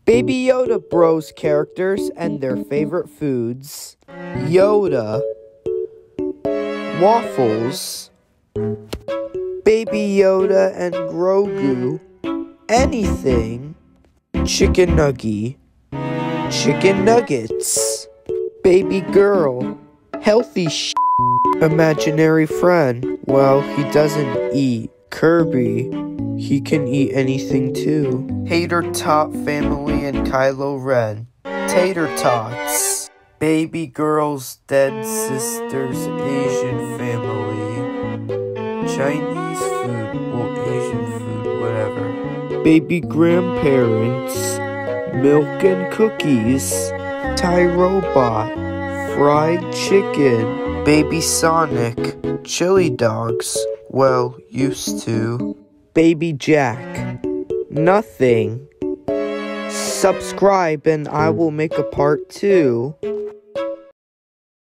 Baby Yoda Bros characters and their favorite foods. Yoda, waffles, Baby Yoda and Grogu, anything, chicken nugget, chicken nuggets, baby girl, healthy imaginary friend. Well, he doesn't eat. Kirby, he can eat anything too. Hater Tot family and Kylo Ren. Tater Tots. Baby girl's dead sister's Asian family. Chinese food, well, Asian food, whatever. Baby grandparents. Milk and cookies. Thai robot. Fried chicken. Baby Sonic. Chili dogs. Well, used to. Baby Jack. Nothing. Subscribe and I will make a part 2.